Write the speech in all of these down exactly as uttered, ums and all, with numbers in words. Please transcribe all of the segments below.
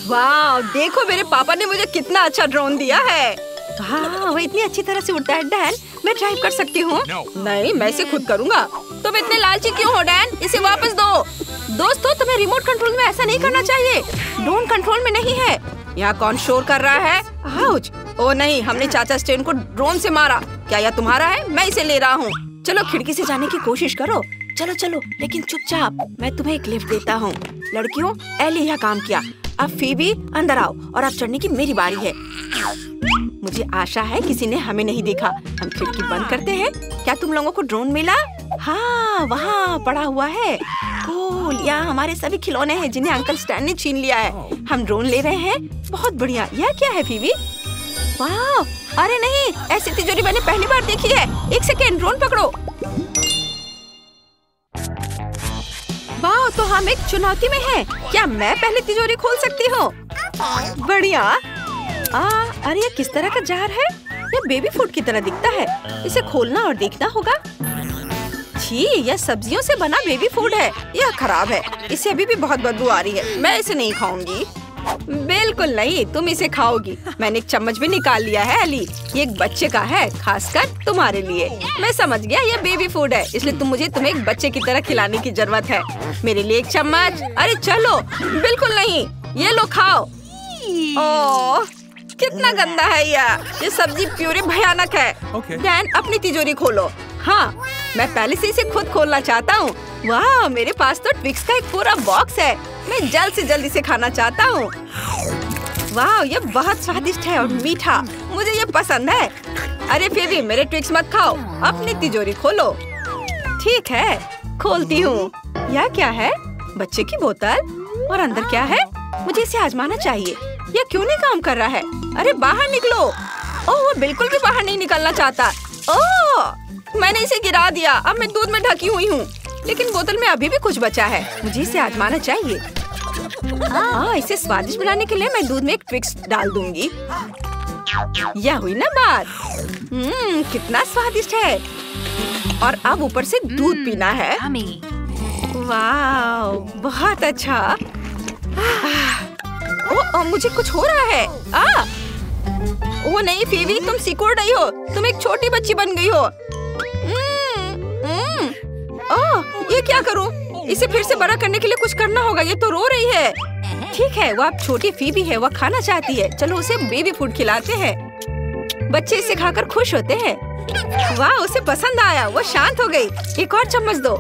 वाह, देखो मेरे पापा ने मुझे कितना अच्छा ड्रोन दिया है। हाँ, वो इतनी अच्छी तरह से उड़ता है। डैन, मैं ड्राइव कर सकती हूँ? no. नहीं, मैं इसे खुद करूँगा। तुम इतने लालची क्यों हो डैन? इसे वापस दो। दोस्तों, तुम्हें रिमोट कंट्रोल में ऐसा नहीं करना चाहिए। ड्रोन कंट्रोल में नहीं है। यहाँ कौन शोर कर रहा है? आउच! ओ नहीं, हमने चाचा स्टेन को ड्रोन से मारा। क्या यह तुम्हारा है? मैं इसे ले रहा हूँ। चलो खिड़की से जाने की कोशिश करो। चलो चलो, लेकिन चुपचाप। मैं तुम्हें एक लिफ्ट देता हूँ। लड़कियों, एली यह काम किया। अब फीबी अंदर आओ और अब चढ़ने की मेरी बारी है। मुझे आशा है किसी ने हमें नहीं देखा। हम खिड़की बंद करते हैं। क्या तुम लोगों को ड्रोन मिला? हाँ, वहाँ पड़ा हुआ है। कूल, यहाँ हमारे सभी खिलौने हैं जिन्हें अंकल स्टैन ने छीन लिया है। हम ड्रोन ले रहे हैं। बहुत बढ़िया। यह क्या है फीबी? वाह! अरे नहीं, ऐसी तिजोरी मैंने पहली बार देखी है। एक सेकेंड, ड्रोन पकड़ो। वाह, तो हम एक चुनौती में हैं। क्या मैं पहले तिजोरी खोल सकती हूँ? बढ़िया। आ, अरे ये किस तरह का जार है? ये बेबी फूड की तरह दिखता है। इसे खोलना और देखना होगा। छी, यह सब्जियों से बना बेबी फूड है। यह खराब है। इसे अभी भी बहुत बदबू आ रही है। मैं इसे नहीं खाऊंगी। बिल्कुल नहीं, तुम इसे खाओगी। मैंने एक चम्मच भी निकाल लिया है एली। ये एक बच्चे का है, खासकर तुम्हारे लिए। मैं समझ गया, ये बेबी फूड है, इसलिए तुम मुझे तुम्हें एक बच्चे की तरह खिलाने की जरूरत है। मेरे लिए एक चम्मच। अरे चलो। बिल्कुल नहीं, ये लो खाओ। ओह, कितना गंदा है यह। ये सब्जी प्यूरी भयानक है। okay. डैन, अपनी तिजोरी खोलो। हाँ, मैं पहले से इसे खुद खोलना चाहता हूँ। वाह, मेरे पास तो ट्विक्स का एक पूरा बॉक्स है। मैं जल्द से जल्द इसे खाना चाहता हूँ। वाह, ये बहुत स्वादिष्ट है और मीठा। मुझे ये पसंद है। अरे फिर भी मेरे ट्विक्स मत खाओ। अपनी तिजोरी खोलो। ठीक है, खोलती हूँ। यह क्या है? बच्चे की बोतल। और अंदर क्या है? मुझे इसे आजमाना चाहिए। यह क्यों नहीं काम कर रहा है? अरे बाहर निकलो। ओह, वो बिल्कुल भी बाहर नहीं निकलना चाहता। ओह, मैंने इसे गिरा दिया। अब मैं दूध में ढकी हुई हूँ, लेकिन बोतल में अभी भी कुछ बचा है। मुझे इसे आजमाना चाहिए। हाँ, इसे स्वादिष्ट बनाने के लिए मैं दूध में एक ट्विक्स डाल दूंगी। यह हुई ना बात। हम्म, कितना स्वादिष्ट है। और अब ऊपर से दूध पीना है। वाह, बहुत अच्छा। ओ, मुझे कुछ हो रहा है। आ, ओ नहीं फीवी, तुम सिकुड़ रही हो। तुम एक छोटी बच्ची बन गई हो। ओह, ये क्या करूं? इसे फिर से बड़ा करने के लिए कुछ करना होगा। ये तो रो रही है। ठीक है, वो अब छोटी फीबी है, वो खाना चाहती है। चलो उसे बेबी फूड खिलाते हैं। बच्चे इसे खाकर खुश होते हैं। वाह, उसे पसंद आया। वो शांत हो गई। एक और चम्मच दो।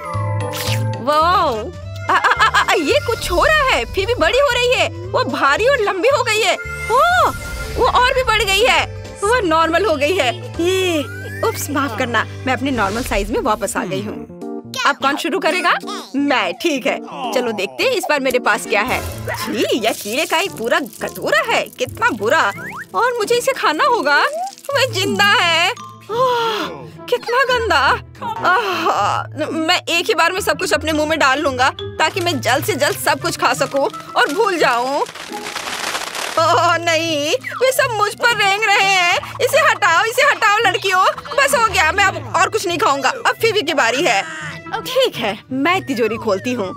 वाह, आ, आ, आ, आ, ये कुछ हो रहा है। फीबी बड़ी हो रही है। वो भारी और लंबी हो गई है। ओह, वो और भी बढ़ गई है। वो नॉर्मल हो गई है। ये, उप्स, माफ करना। मैं अपने नॉर्मल साइज में वापस आ गई हूँ। अब कौन शुरू करेगा? मैं। ठीक है, चलो देखते हैं इस बार मेरे पास क्या है। छी, यह कीड़े का एक पूरा कटोरा है। कितना बुरा। और मुझे इसे खाना होगा। वह जिंदा है। ओह, कितना गंदा। आह, मैं एक ही बार में सब कुछ अपने मुंह में डाल लूंगा ताकि मैं जल्द से जल्द सब कुछ खा सकूं और भूल जाऊं। ओह नहीं, वे सब मुझ पर रेंग रहे हैं। इसे हटाओ, इसे हटाओ लड़कियों। बस हो गया, मैं अब और कुछ नहीं खाऊंगा। अब फीबी की बारी है। ठीक है, मैं तिजोरी खोलती हूँ।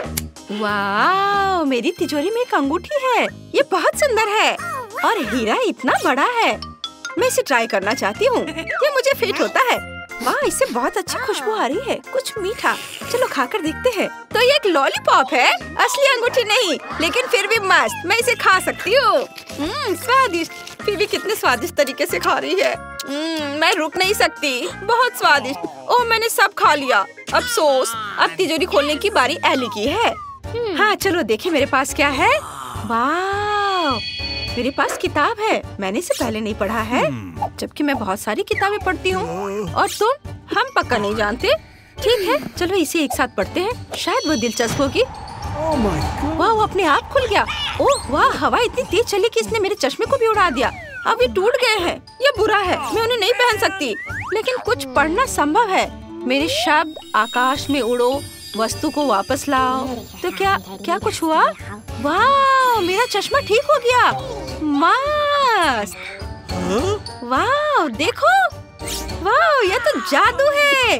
वाह, मेरी तिजोरी में एक अंगूठी है। ये बहुत सुंदर है और हीरा इतना बड़ा है। मैं इसे ट्राई करना चाहती हूँ। ये मुझे फिट होता है। वाह, इससे बहुत अच्छी खुशबू आ रही है। कुछ मीठा। चलो खाकर देखते हैं। तो ये एक लॉलीपॉप है, असली अंगूठी नहीं, लेकिन फिर भी मस्त। मैं इसे खा सकती हूँ। हम्म, स्वादिष्ट। फीबी कितने स्वादिष्ट तरीके से खा रही है। हम्म, मैं रुक नहीं सकती। बहुत स्वादिष्ट। ओह, मैंने सब खा लिया। अफसोस। अब तिजोरी खोलने की बारी एली की है। हाँ, चलो देखें मेरे पास क्या है। वाह, मेरे पास किताब है। मैंने इसे पहले नहीं पढ़ा है, जबकि मैं बहुत सारी किताबें पढ़ती हूँ। और तुम? हम पक्का नहीं जानते। ठीक है, चलो इसे एक साथ पढ़ते हैं। शायद वो दिलचस्प होगी। वाह, वो अपने आप खुल गया। ओह वाह, हवा इतनी तेज चली कि इसने मेरे चश्मे को भी उड़ा दिया। अब ये टूट गए हैं। ये बुरा है, मैं उन्हें नहीं पहन सकती। लेकिन कुछ पढ़ना संभव है। मेरे शब्द आकाश में उड़ो, वस्तु को वापस लाओ। तो क्या क्या कुछ हुआ? वाह, मेरा चश्मा ठीक हो गया। मस्त। वाह, देखो। वाह, ये तो जादू है।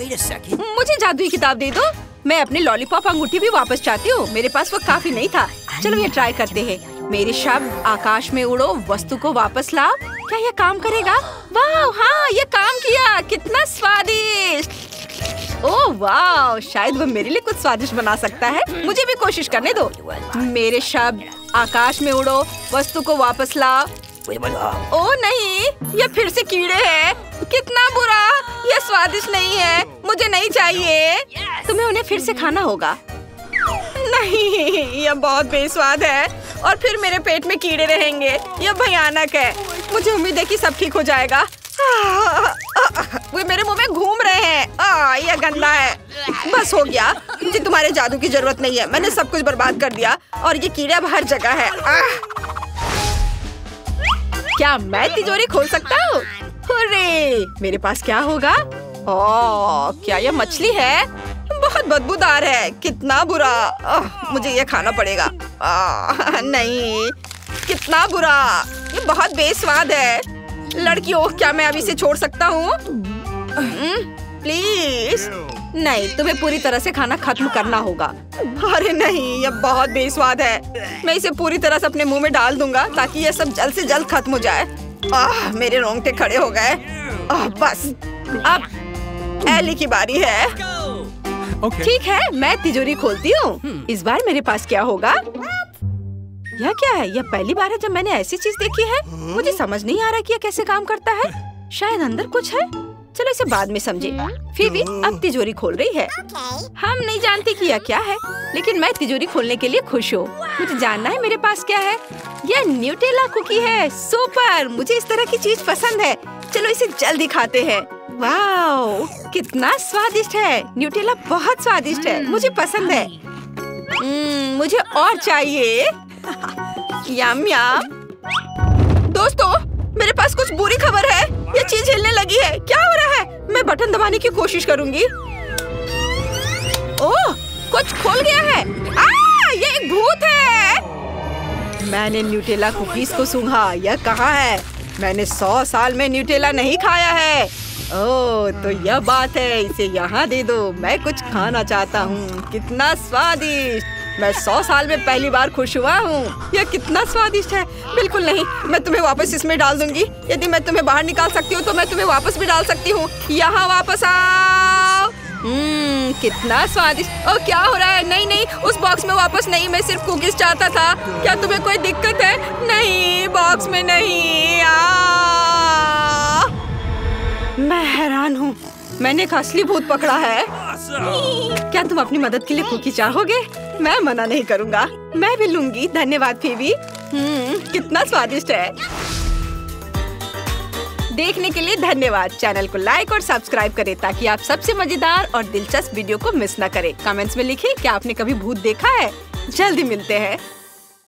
मुझे जादुई किताब दे दो। मैं अपनी लॉलीपॉप अंगूठी भी वापस चाहती हूँ। मेरे पास वो काफी नहीं था। चलो ये ट्राई करते हैं। मेरे शब्द आकाश में उड़ो, वस्तु को वापस लाओ। क्या ये काम करेगा? वाह, हाँ ये काम किया। कितना स्वादिष्ट। ओह वाह, शायद वो मेरे लिए कुछ स्वादिष्ट बना सकता है। मुझे भी कोशिश करने दो। मेरे शब्द आकाश में उड़ो, वस्तु को वापस लाओ। ओह नहीं, ये फिर से कीड़े हैं। कितना बुरा, ये स्वादिष्ट नहीं है, मुझे नहीं चाहिए। तुम्हें उन्हें फिर से खाना होगा। नहीं, यह बहुत बेस्वाद है और फिर मेरे पेट में कीड़े रहेंगे। यह भयानक है। मुझे उम्मीद है कि सब ठीक हो जाएगा। वे मेरे मुंह में घूम रहे हैं। आ, यह गंदा है। बस हो गया, मुझे तुम्हारे जादू की जरूरत नहीं है। मैंने सब कुछ बर्बाद कर दिया और ये कीड़े अब हर जगह है। क्या मैं तिजोरी खोल सकता हूँ? अरे मेरे पास क्या होगा? ओह, क्या यह मछली है? बहुत बदबूदार है। कितना बुरा। आह, मुझे ये खाना पड़ेगा। आह, नहीं, कितना बुरा। ये बहुत बेस्वाद है। लड़कियों, क्या मैं अभी इसे छोड़ सकता हूँ? प्लीज नहीं, तुम्हें पूरी तरह से खाना खत्म करना होगा। अरे नहीं, यह बहुत बेस्वाद है। मैं इसे पूरी तरह से अपने मुंह में डाल दूंगा ताकि यह सब जल्द से जल्द खत्म हो जाए। आह, मेरे रोंगटे खड़े हो गए। आह, बस अब एली की बारी है। Okay. ठीक है, मैं तिजोरी खोलती हूँ। इस बार मेरे पास क्या होगा? यह क्या है? यह पहली बार है जब मैंने ऐसी चीज देखी है। मुझे समझ नहीं आ रहा कि यह कैसे काम करता है। शायद अंदर कुछ है। चलो इसे बाद में समझे। फिर अब तिजोरी खोल रही है। हम नहीं जानते कि यह क्या है, लेकिन मैं तिजोरी खोलने के लिए खुश हूँ। मुझे जानना है मेरे पास क्या है। यह न्यूटेला कुकी है। सुपर, मुझे इस तरह की चीज पसंद है। चलो इसे जल्दी खाते हैं। वाओ, कितना स्वादिष्ट है। न्यूटेला बहुत स्वादिष्ट है, मुझे पसंद है। mm, मुझे और चाहिए। यम यम। दोस्तों, मेरे पास कुछ बुरी खबर है। ये चीज हिलने लगी है। क्या हो रहा है? मैं बटन दबाने की कोशिश करूंगी। ओह, कुछ खोल गया है। आ, ये एक भूत है। मैंने न्यूटेला कुकीज को सूंघा। यह कहाँ है? मैंने सौ साल में न्यूटेला नहीं खाया है। ओह, तो यह बात है। इसे यहाँ दे दो, मैं कुछ खाना चाहता हूँ। कितना स्वादिष्ट। मैं सौ साल में पहली बार खुश हुआ हूँ। यह कितना स्वादिष्ट है। बिल्कुल नहीं, मैं तुम्हें वापस इसमें डाल दूंगी। यदि मैं तुम्हें बाहर निकाल सकती हूँ तो मैं तुम्हें वापस भी डाल सकती हूँ। यहाँ वापस आओ। हम्म, कितना स्वादिष्ट। ओह, क्या हो रहा है? नहीं नहीं, उस बॉक्स में वापस नहीं। मैं सिर्फ कुकीज चाहता था। क्या तुम्हें कोई दिक्कत है? नहीं, बॉक्स में नहीं। आ मैं हैरान हूँ। मैंने एक असली भूत पकड़ा है। क्या तुम अपनी मदद के लिए कुकी चाहोगे? मैं मना नहीं करूँगा। मैं भी लूंगी। धन्यवाद फीबी। हम्म, कितना स्वादिष्ट है। देखने के लिए धन्यवाद। चैनल को लाइक और सब्सक्राइब करें ताकि आप सबसे मजेदार और दिलचस्प वीडियो को मिस न करें। कमेंट्स में लिखें क्या आपने कभी भूत देखा है। जल्दी मिलते हैं।